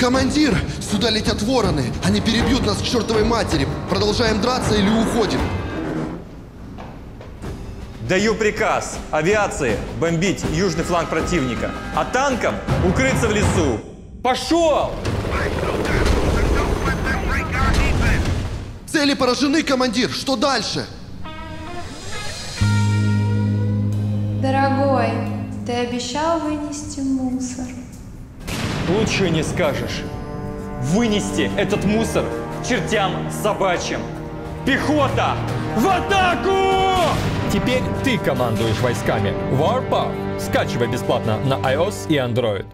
Командир! Сюда летят вороны! Они перебьют нас к чертовой матери! Продолжаем драться или уходим? Даю приказ авиации бомбить южный фланг противника, а танкам укрыться в лесу. Пошел! Цели поражены, командир! Что дальше? Дорогой, ты обещал вынести мусор. Лучше не скажешь. Вынести этот мусор к чертям собачьим. Пехота! В атаку! Теперь ты командуешь войсками. Warpath. Скачивай бесплатно на iOS и Android.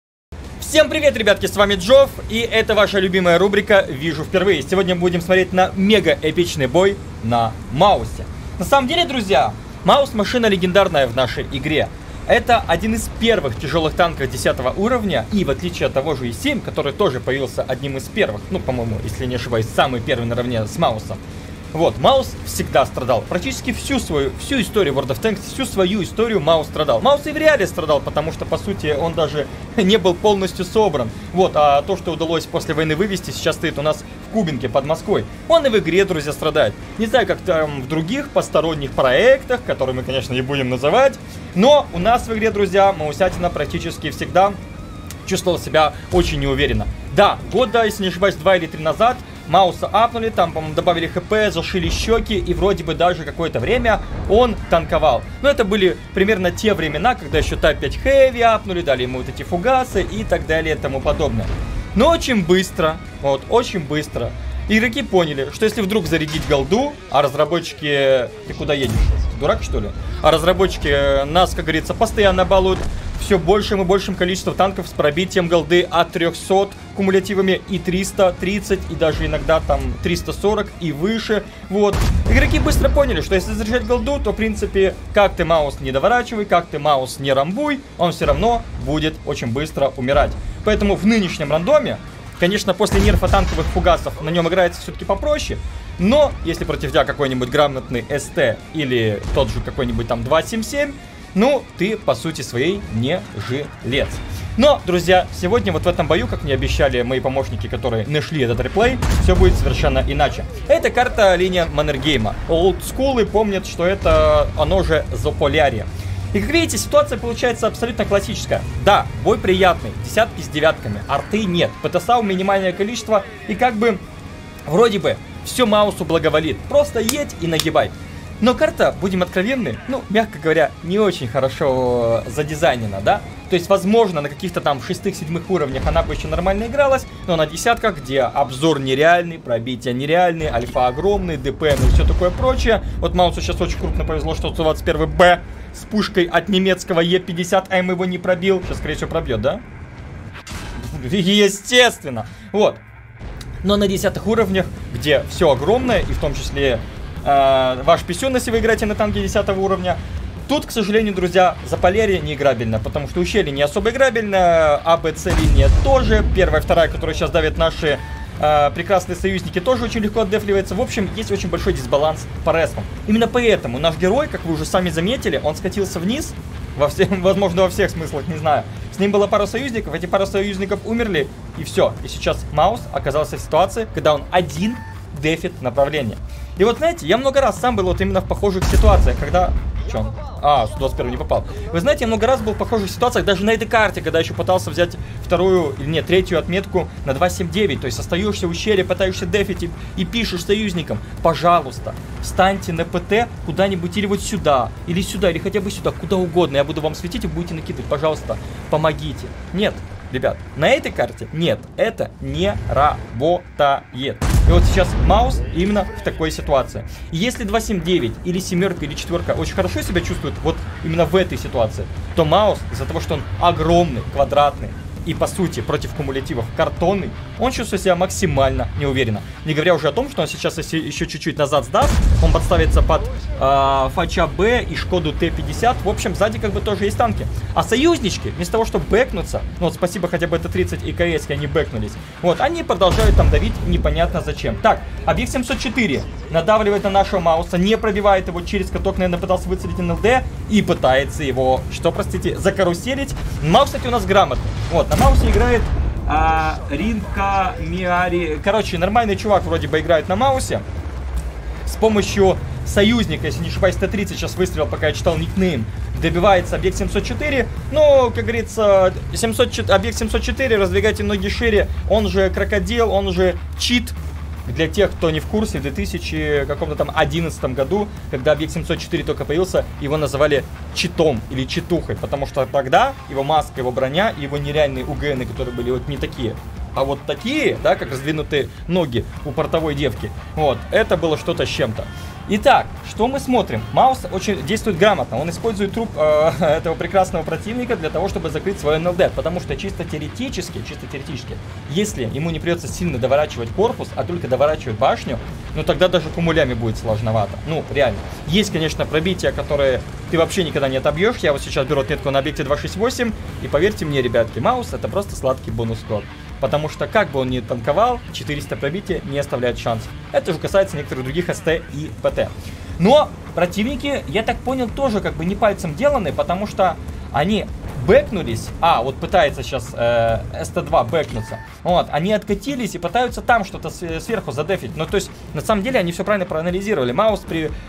Всем привет, ребятки, с вами Джофф, и это ваша любимая рубрика «Вижу впервые». Сегодня будем смотреть на мега-эпичный бой на Маусе. На самом деле, друзья, Маус машина легендарная в нашей игре. Это один из первых тяжелых танков 10 уровня, и в отличие от того же И-7, который тоже появился одним из первых, ну, по-моему, если не ошибаюсь, самый первый наравне с Маусом. Вот, Маус всегда страдал. Практически всю историю World of Tanks, всю свою историю Маус страдал. Маус и в реале страдал, потому что, по сути, он даже не был полностью собран. Вот, а то, что удалось после войны вывести, сейчас стоит у нас в Кубинке под Москвой. Он и в игре, друзья, страдает. Не знаю, как там в других посторонних проектах, которые мы, конечно, не будем называть. Но у нас в игре, друзья, Маусятина практически всегда чувствовал себя очень неуверенно. Да, года, если не ошибаюсь, 2 или 3 назад Мауса апнули, там, по-моему, добавили хп, зашили щеки, и вроде бы даже какое-то время он танковал. Но это были примерно те времена, когда еще Type 5 Heavy апнули, дали ему вот эти фугасы и так далее и тому подобное. Но очень быстро, вот, очень быстро игроки поняли, что если вдруг зарядить голду, а разработчики... Ты куда едешь? Дурак, что ли? А разработчики нас, как говорится, постоянно балуют все большим и большим количеством танков с пробитием голды от 300 кумулятивами и 330, и даже иногда там 340 и выше. Вот. Игроки быстро поняли, что если заряжать голду, то, в принципе, как ты Маус не доворачивай, как ты Маус не рамбуй, он все равно будет очень быстро умирать. Поэтому в нынешнем рандоме, конечно, после нерфа танковых фугасов на нем играется все-таки попроще, но если против тебя какой-нибудь грамотный СТ или тот же какой-нибудь там 277, ну, ты, по сути своей, не жилец. Но, друзья, сегодня вот в этом бою, как мне обещали мои помощники, которые нашли этот реплей, все будет совершенно иначе. Это карта линия Маннергейма. Олдскулы помнят, что это оно же Заполярье. И как видите, ситуация получается абсолютно классическая. Да, бой приятный, десятки с девятками, арты нет, ПТСАУ минимальное количество, и как бы, вроде бы, все Маусу благоволит. Просто едь и нагибай. Но карта, будем откровенны, ну, мягко говоря, не очень хорошо задизайнена, да? То есть, возможно, на каких-то там 6-7 уровнях она бы еще нормально игралась, но на десятках, где обзор нереальный, пробитие нереальный, альфа огромный, ДПМ и все такое прочее. Вот Маусу сейчас очень крупно повезло, что 121Б с пушкой от немецкого Е50М его не пробил. Сейчас, скорее всего, пробьет, да? Естественно. Вот. Но на 10 уровнях, где все огромное, и в том числе... ваш писюн, если вы играете на танке 10 уровня. Тут, к сожалению, друзья, Заполярье не играбельно, потому что ущелье не особо играбельно, АБЦ линия тоже, первая, вторая, которая сейчас давят наши прекрасные союзники, тоже очень легко отдефливается. В общем, есть очень большой дисбаланс по респам. Именно поэтому наш герой, как вы уже сами заметили, он скатился вниз, возможно, во всех смыслах, не знаю. С ним была пара союзников, эти пара союзников умерли, и все. И сейчас Маус оказался в ситуации, когда он один дефит направление. И вот, знаете, я много раз сам был вот именно в похожих ситуациях, когда... Че он? А, с 21 не попал. Вы знаете, я много раз был в похожих ситуациях, даже на этой карте, когда еще пытался взять вторую, или нет, третью отметку на 279. То есть остаешься в ущелье, пытаешься дефить и пишешь союзникам: пожалуйста, встаньте на ПТ куда-нибудь или вот сюда, или хотя бы сюда, куда угодно. Я буду вам светить и будете накидывать. Пожалуйста, помогите. Нет. Ребят, на этой карте нет, это не работает. И вот сейчас Маус именно в такой ситуации. И если 279 или семерка или четверка очень хорошо себя чувствует вот именно в этой ситуации, то Маус, из-за того, что он огромный, квадратный и, по сути, против кумулятивов картонный, он чувствует себя максимально неуверенно. Не говоря уже о том, что он сейчас, если еще чуть-чуть назад сдаст, он подставится под Фача Б и Шкоду Т-50. В общем, сзади как бы тоже есть танки. А союзнички, вместо того, чтобы бэкнуться, ну вот спасибо хотя бы Т-30 и КС, они бэкнулись, вот, они продолжают там давить непонятно зачем. Так, объект 704 надавливает на нашего Мауса, не пробивает его через каток, наверное, пытался выцелить НЛД и пытается его, что, простите, закаруселить. Маус, кстати, у нас грамотный. Вот, на Маусе играет Ринка Миари. Короче, нормальный чувак вроде бы играет на Маусе. С помощью союзника, если не ошибаюсь, Т-30 сейчас выстрелил, пока я читал никнейм, добивается объект 704. Ну, как говорится, объект 704, раздвигайте ноги шире. Он же крокодил, он же чит. Для тех, кто не в курсе, в 2011 году, когда объект 704 только появился, его называли читом или читухой, потому что тогда его маска, его броня, его нереальные УГНы, которые были вот не такие, а вот такие, да, как раздвинутые ноги у портовой девки, вот, это было что-то с чем-то. Итак, что мы смотрим? Маус очень действует грамотно. Он использует труп этого прекрасного противника для того, чтобы закрыть свой НЛД. Потому что чисто теоретически, если ему не придется сильно доворачивать корпус, а только доворачивать башню, ну тогда даже кумулями будет сложновато. Ну, реально. Есть, конечно, пробития, которые ты вообще никогда не отобьешь. Я вот сейчас беру отметку на объекте 268. И поверьте мне, ребятки, Маус это просто сладкий бонус-код. Потому что, как бы он ни танковал, 400 пробития не оставляет шансов. Это же касается некоторых других СТ и ПТ. Но противники, я так понял, тоже как бы не пальцем деланы, потому что они бэкнулись. Вот пытается сейчас СТ-2 бэкнуться. Вот, они откатились и пытаются там что-то сверху задефить. Ну, то есть, на самом деле, они все правильно проанализировали. Маус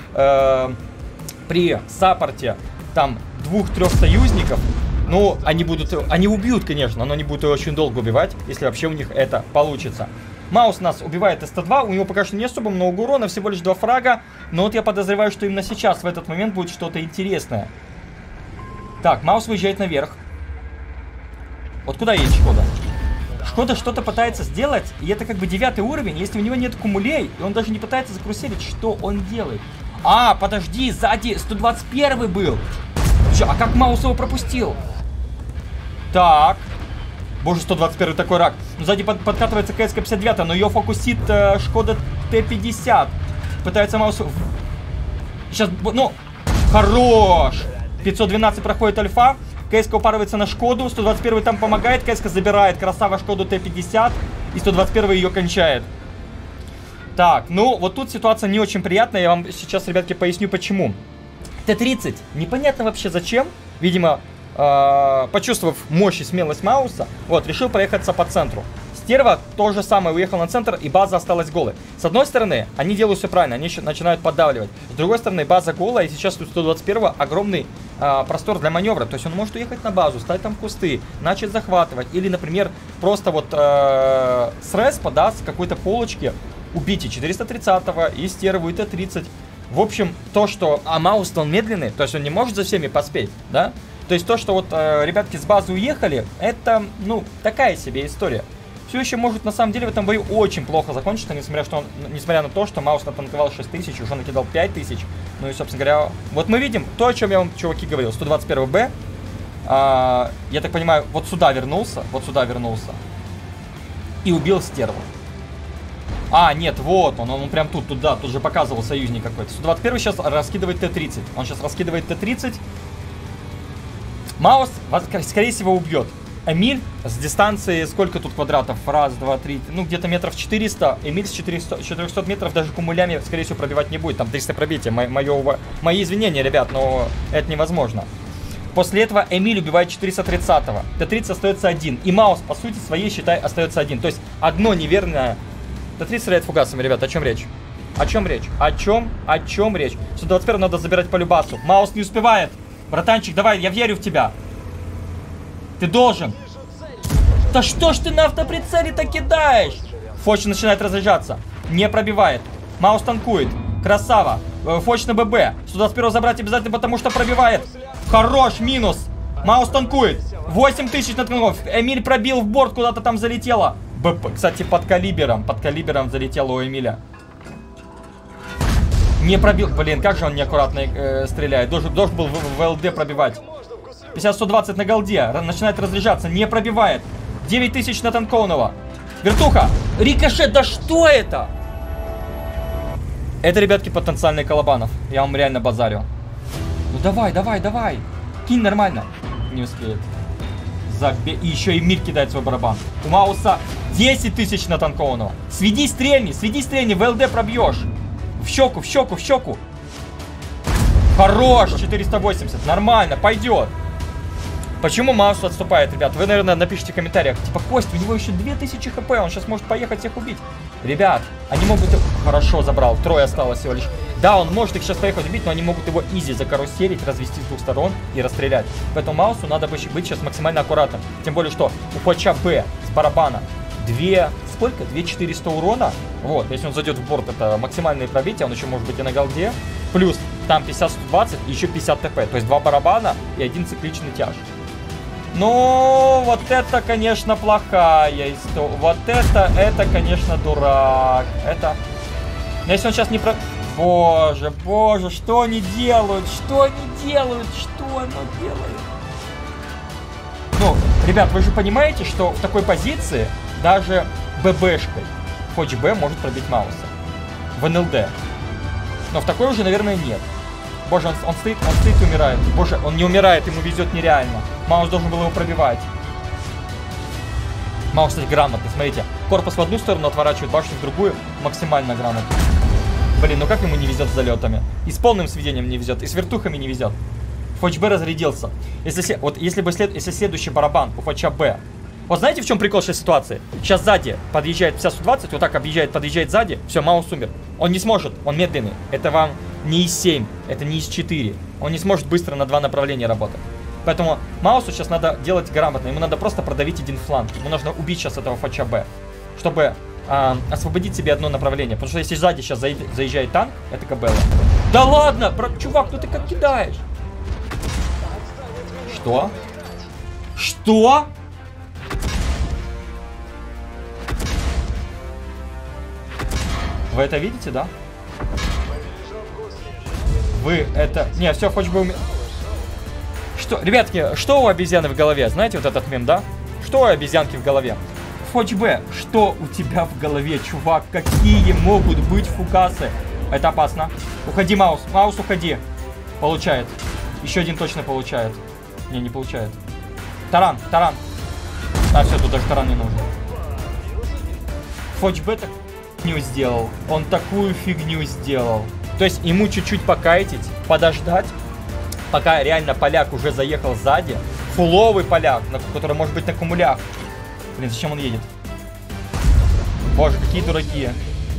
при саппорте там 2-3 союзников, ну, они убьют, конечно, но они будут очень долго убивать, если вообще у них это получится. Маус нас убивает СТ-2, у него пока что не особо много урона, всего лишь 2 фрага, но вот я подозреваю, что именно сейчас, в этот момент, будет что-то интересное. Так, Маус выезжает наверх. Вот куда едет Шкода? Шкода что-то пытается сделать, и это как бы 9 уровень, если у него нет кумулей, и он даже не пытается закруселить, что он делает? Подожди, сзади 121 был. А как Маус его пропустил? Так. Боже, 121 такой рак. Сзади подкатывается КСК-59, но ее фокусит Шкода Т-50. Пытается Маус... Сейчас, ну, хорош. 512 проходит альфа. КСК упарывается на Шкоду. 121 там помогает. КСК забирает. Красава Шкоду Т-50. И 121 ее кончает. Так, ну, вот тут ситуация не очень приятная. Я вам сейчас, ребятки, поясню почему. Т-30. Непонятно вообще зачем. Видимо... почувствовав мощь и смелость Мауса, вот, решил проехаться по центру. Стерва то же самое, уехал на центр, и база осталась голой. С одной стороны, они делают все правильно, они начинают поддавливать. С другой стороны, база голая, и сейчас у 121-го огромный простор для маневра. То есть он может уехать на базу, стать там в кусты, начать захватывать. Или, например, просто вот с респа, да, с какой-то полочки убить и 430-го, и Стерву, и Т-30. В общем, то, что... Маус-то он медленный, то есть он не может за всеми поспеть, да? То есть то, что вот ребятки с базы уехали, это, ну, такая себе история. Все еще может на самом деле в этом бою очень плохо закончиться, несмотря на то, что Маус натанковал 6000, уже накидал 5000. Ну и, собственно говоря, вот мы видим то, о чем я вам, чуваки, говорил. 121Б, я так понимаю, вот сюда вернулся, и убил Стерву. Нет, вот он прям тут же показывал союзник какой-то. 121 сейчас раскидывает Т-30, он сейчас раскидывает Т-30. Маус, скорее всего, убьет. Эмиль с дистанции, сколько тут квадратов? Раз, два, три, ну где-то метров 400. Эмиль с 400 метров даже кумулями, скорее всего, пробивать не будет. Там 300 пробития. Мои извинения, ребят, но это невозможно. После этого Эмиль убивает 430-го. Т-30 остается один. И Маус, по сути своей, считай, остается один. То есть одно неверное... Т-30 стреляет фугасами, ребят, о чем речь? О чем речь? О чем речь? 121 надо забирать по любасу. Маус не успевает. Братанчик, давай, я верю в тебя. Ты должен. Да что ж ты на автоприцеле-то кидаешь? Фоч начинает разряжаться. Не пробивает. Маус танкует. Красава. Фоч на ББ. 121 забрать обязательно, потому что пробивает. Хорош, минус. Маус танкует. 8000 наткнул. Эмиль пробил в борт, куда-то там залетело. БП, кстати, под калибером залетело у Эмиля. Не пробил. Блин, как же он неаккуратно стреляет. Должен был в ЛД пробивать. 50-120 на голде. Начинает разряжаться. Не пробивает. 9000 на танкованного. Вертуха. Рикошет. Да что это? Это, ребятки, потенциальный Колобанов. Я вам реально базарю. Ну давай. Кинь нормально. Не успеет. И еще и Мир кидает свой барабан. У Мауса 10 000 на танкованного. Сведи, стрельни. В ЛД пробьешь. В щеку. Хорош, 480. Нормально, пойдет. Почему маус отступает, ребят? Вы, наверное, напишите в комментариях. Типа, Кость, у него еще 2000 хп, он сейчас может поехать всех убить. Ребят, они могут... Хорошо, забрал, 3 осталось всего лишь. Да, он может их сейчас поехать убить, но они могут его изи закаруселить, развести с 2 сторон и расстрелять. Поэтому маусу надо быть сейчас максимально аккуратным. Тем более, что у Фоча Б с барабана 2400 урона. Вот, если он зайдет в борт, это максимальные пробития, он еще может быть и на голде. Плюс там 50-120 и еще 50 ТП. То есть 2 барабана и 1 цикличный тяж. Ну, вот это, конечно, плохая история. Вот это, конечно, дурак. Это... Но если он сейчас не про... Боже, боже, что они делают? Что они делают? Что оно делает? Ну, ребят, вы же понимаете, что в такой позиции даже ББшкой Фоч Б может пробить Мауса. В НЛД. Но в такой уже, наверное, нет. Боже, он стоит и умирает. Боже, он не умирает, ему везет нереально. Маус должен был его пробивать. Маус, кстати, грамотный, смотрите. Корпус в одну сторону отворачивает, башню в другую. Максимально грамотно. Блин, ну как ему не везет с залетами? И с полным сведением не везет, и с вертухами не везет. Фоч Б разрядился. Если следующий барабан у Фоча Б. Вот знаете, в чем прикол сейчас ситуации? Сейчас сзади подъезжает 50-120, вот так объезжает, подъезжает сзади. Все, Маус умер. Он не сможет, он медленный. Это вам не из 7, это не из 4. Он не сможет быстро на 2 направления работать. Поэтому Маусу сейчас надо делать грамотно. Ему надо просто продавить один фланг. Ему нужно убить сейчас этого Фоча Б, чтобы освободить себе одно направление. Потому что если сзади сейчас заезжает танк, это Кабелла. Да ладно, чувак, ну ты как кидаешь? Что? Что? Вы это видите, да? Вы это... Не, все, Фоч Б умер. Что, ребятки, что у обезьяны в голове? Знаете вот этот мем, да? Что у обезьянки в голове? Фоч Б, что у тебя в голове, чувак? Какие могут быть фугасы? Это опасно. Уходи, Маус. Маус, уходи. Получает. Еще один точно получает. Не получает. Таран. А, все, тут даже таран не нужен. Фоч Б так фигню сделал. Он такую фигню сделал. То есть ему чуть-чуть покайтить, подождать, пока реально поляк уже заехал сзади. Фуловый поляк, который может быть на кумулях. Блин, зачем он едет? Боже, какие дураки.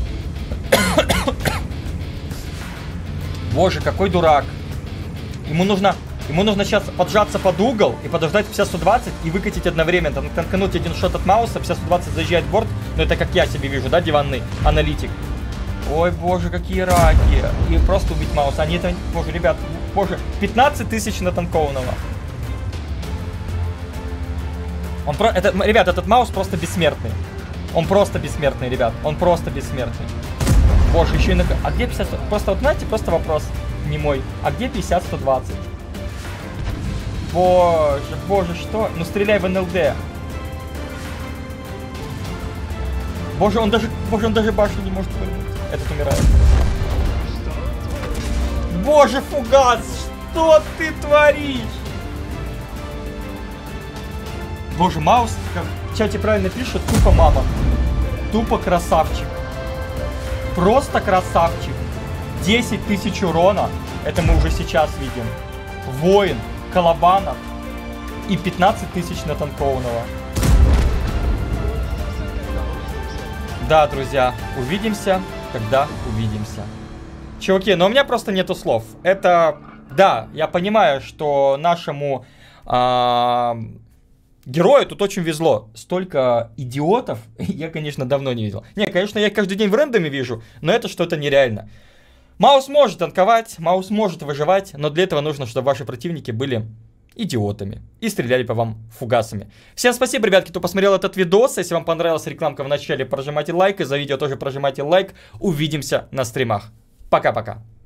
Боже, какой дурак. Ему нужно сейчас поджаться под угол и подождать 50-120 и выкатить одновременно. Танкануть один шот от Мауса, 50-120 заезжает в борт. Но это как я себе вижу, да, диванный аналитик. Ой, боже, какие раки. И просто убить Мауса. Они это... Боже, ребят, боже, 15 тысяч натанкованного. Ребят, этот Маус просто бессмертный. Он просто бессмертный, ребят. Он просто бессмертный. Боже, еще и на... А где 50... Просто вот, знаете, просто вопрос не мой. А где 50-120? Боже, что? Ну стреляй в НЛД. Боже, он даже башню не может поймать. Этот умирает. Боже, фугас! Что ты творишь? Боже, Маус, как в чате правильно пишут, тупо мама. Тупо красавчик. Просто красавчик. 10 тысяч урона. Это мы уже сейчас видим. Воин, Колобанов и 15 тысяч натанкованного. Да, друзья, увидимся, когда увидимся. Чуваки, но у меня просто нету слов. Это, да, я понимаю, что нашему герою тут очень везло. Столько идиотов я, конечно, давно не видел. Не, конечно, я их каждый день в рендоме вижу, но это что-то нереально. Маус может танковать, Маус может выживать, но для этого нужно, чтобы ваши противники были идиотами и стреляли по вам фугасами. Всем спасибо, ребятки, кто посмотрел этот видос. Если вам понравилась рекламка в начале, прожимайте лайк, и за видео тоже прожимайте лайк. Увидимся на стримах. Пока-пока.